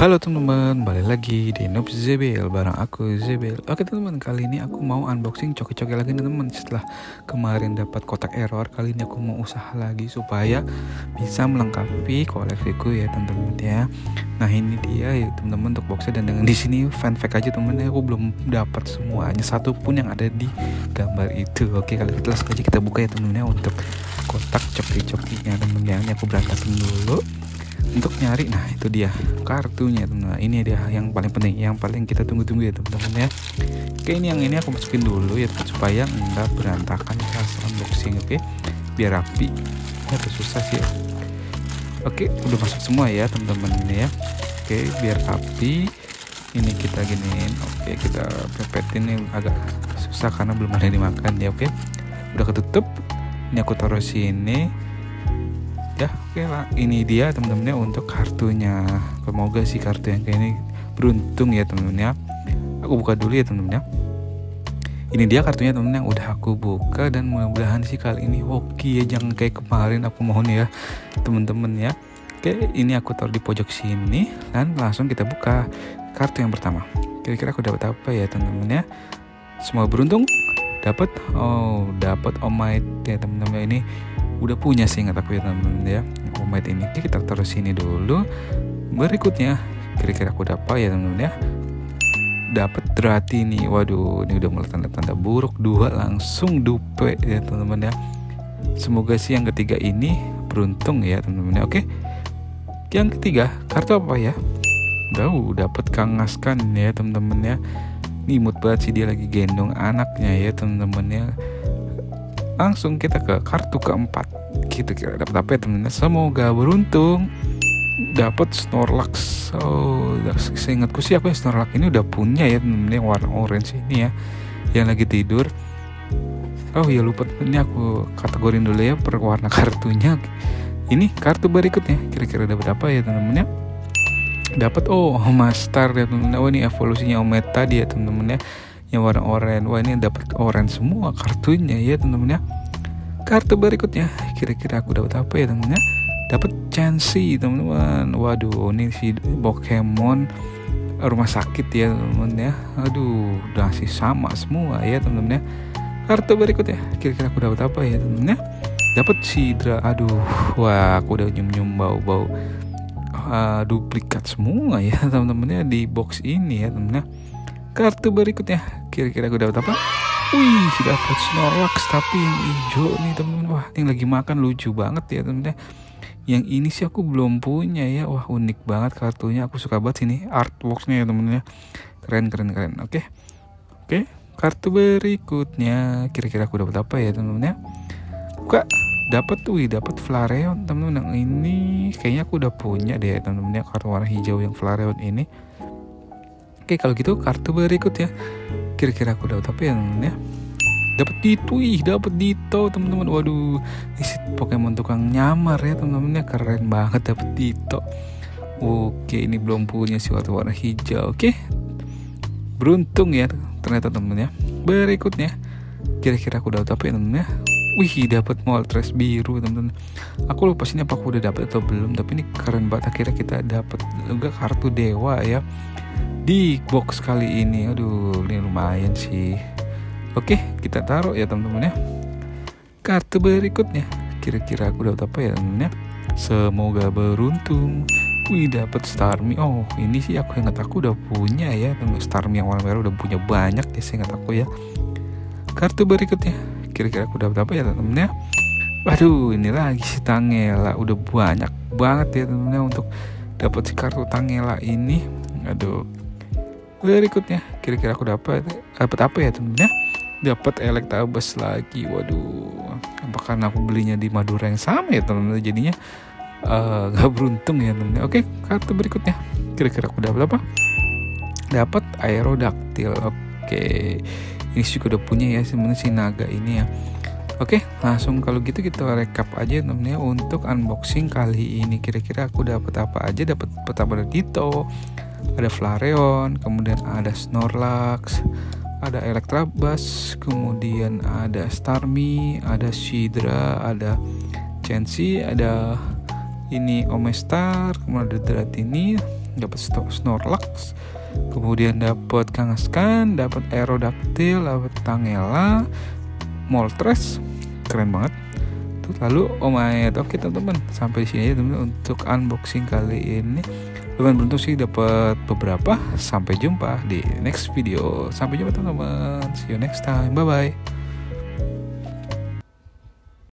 Halo teman-teman, balik lagi di Noob Zebel bareng aku Zebel. Oke teman-teman, kali ini aku mau unboxing coki-coki lagi nih teman. Setelah kemarin dapat kotak error, kali ini aku mau usaha lagi supaya bisa melengkapi koleksiku ya teman-teman ya. Nah ini dia ya teman-teman untuk boxnya, dan dengan di sini fun fact aja teman-teman, aku belum dapat semuanya satu pun yang ada di gambar itu. Oke, kali kita langsung aja kita buka ya teman-teman ya untuk kotak coki-cokinya teman-teman ya. Ini aku berantakin dulu untuk nyari. Nah itu dia kartunya teman-teman. Ini dia yang paling penting, yang paling kita tunggu-tunggu ya teman-teman ya. Oke, ini yang ini aku masukin dulu ya supaya enggak berantakan pas unboxing. Oke, biar rapi ya, susah sih ya. Oke, udah masuk semua ya teman-teman ya. Oke, biar rapi ini kita giniin. Oke, kita pepetin, ini agak susah karena belum ada yang dimakan ya. Oke, udah ketutup. Ini aku taruh sini ya. Oke lah, ini dia teman-teman ya untuk kartunya. Semoga sih kartu yang kayak ini beruntung ya teman-teman ya. Aku buka dulu ya teman-teman ya. Ini dia kartunya teman-teman yang udah aku buka, dan mudah-mudahan sih kali ini hoki ya, jangan kayak kemarin aku mohon ya teman-teman ya. Oke, ini aku taruh di pojok sini dan langsung kita buka kartu yang pertama. Kira-kira aku dapat apa ya teman-teman ya? Semua beruntung dapat. Dapat Omite ya teman-teman. Ini udah punya sih, ingat aku ya teman-teman ya, Omite ini. Oke, kita taruh sini dulu. Berikutnya kira-kira aku dapat ya teman-teman ya, dapat Dratini. Waduh, ini udah mulai tanda-tanda buruk. 2 langsung dupe ya teman-teman ya. Semoga sih yang ketiga ini beruntung ya teman-teman ya. Oke, yang ketiga kartu apa ya? Dapat Kangaskhan ya teman-teman ya. Ini mood banget sih, dia lagi gendong anaknya ya teman-teman ya. Langsung kita ke kartu keempat. Kita kira dapat apa ya teman-teman? Semoga beruntung dapat Snorlax. Seingatku sih aku yang Snorlax ini udah punya ya teman-teman, yang warna orange ini ya, yang lagi tidur. Oh ya, lupa ini aku kategorin dulu ya per warna kartunya. Ini kartu berikutnya kira-kira dapat apa ya teman-teman ya? Dapat Omastar ya teman-teman. Ini evolusinya Ometa tadi ya teman-teman ya, yang warna oranye. Wah, ini dapat oranye semua kartunya ya teman-teman ya. Kartu berikutnya kira-kira aku dapat apa ya teman-teman ya? Dapat Chansey teman-teman. Waduh, ini si Pokemon rumah sakit ya teman-teman ya. Aduh, udah sih sama semua ya teman-teman ya. Kartu berikutnya kira-kira aku dapat apa ya teman-teman ya? Dapat Sidra. Aduh, wah, aku udah nyium-nyium bau-bau duplikat semua ya teman-teman ya di box ini ya teman-teman ya. Kartu berikutnya kira-kira aku dapat apa? Wih, dapat Snorlax tapi yang hijau nih teman-teman. Wah, yang lagi makan lucu banget ya teman-teman. Yang ini sih aku belum punya ya. Wah, unik banget kartunya. Aku suka banget sini artworknya ya teman-teman ya. Keren. Oke, kartu berikutnya kira-kira aku dapat apa ya teman-teman ya? Buka. Dapat Flareon teman-teman. Yang ini kayaknya aku udah punya deh teman-teman ya, kartu warna hijau yang Flareon ini. Oke, kalau gitu kartu berikutnya kira-kira aku dapat apa ya teman-teman ya? Dapat Ditto teman-teman. Waduh, isi Pokemon tukang nyamar ya teman-teman ya, keren banget dapat Ditto. Oke, ini belum punya sih warna hijau. Oke, beruntung ya ternyata teman-teman ya. Berikutnya kira-kira aku dapat apa ya teman-teman ya? Wih, dapat Moltres biru teman-teman. Aku lupa sini apa aku udah dapat atau belum, tapi ini keren banget. Akhirnya kita dapat juga kartu dewa ya di box kali ini. Aduh, ini lumayan sih. Oke, kita taruh ya teman-teman ya. Kartu berikutnya kira-kira aku dapat apa ya teman-teman ya? Semoga beruntung. Wih, dapat Starmie. Oh, ini sih aku ingat aku udah punya ya teman-teman. Starmie yang warna merah udah punya banyak ya, ingat aku ya. Kartu berikutnya kira-kira aku dapat apa ya teman-teman ya? Waduh, ini lagi si Tangela. Udah banyak banget ya teman-teman ya untuk dapat si kartu Tangela ini. Aduh. Berikutnya kira-kira aku dapat apa ya teman-teman ya? Dapat Electabuzz lagi. Waduh, apa karena aku belinya di Madura yang sama ya teman-teman, jadinya gak beruntung ya teman-teman. Oke, kartu berikutnya kira-kira aku dapat apa? Dapat Aerodactyl. Oke, ini juga udah punya ya sebenarnya si naga ini ya. Oke, langsung kalau gitu kita recap aja teman-teman ya untuk unboxing kali ini. Kira-kira aku dapat apa aja? Dapat pertama ada Ditto, ada Flareon, kemudian ada Snorlax, ada Electabuzz, kemudian ada Starmie, ada Sidra, ada Chansey, ada ini Omastar, kemudian ada Dratini, dapat Snorlax, kemudian dapat Kangaskhan, dapat Aerodactyl, dapat Tangela, Moltres, keren banget. Lalu oke teman-teman, sampai sini aja teman-teman untuk unboxing kali ini. Lumayan beruntung sih dapat beberapa. Sampai jumpa di next video. Sampai jumpa teman-teman. See you next time. Bye bye.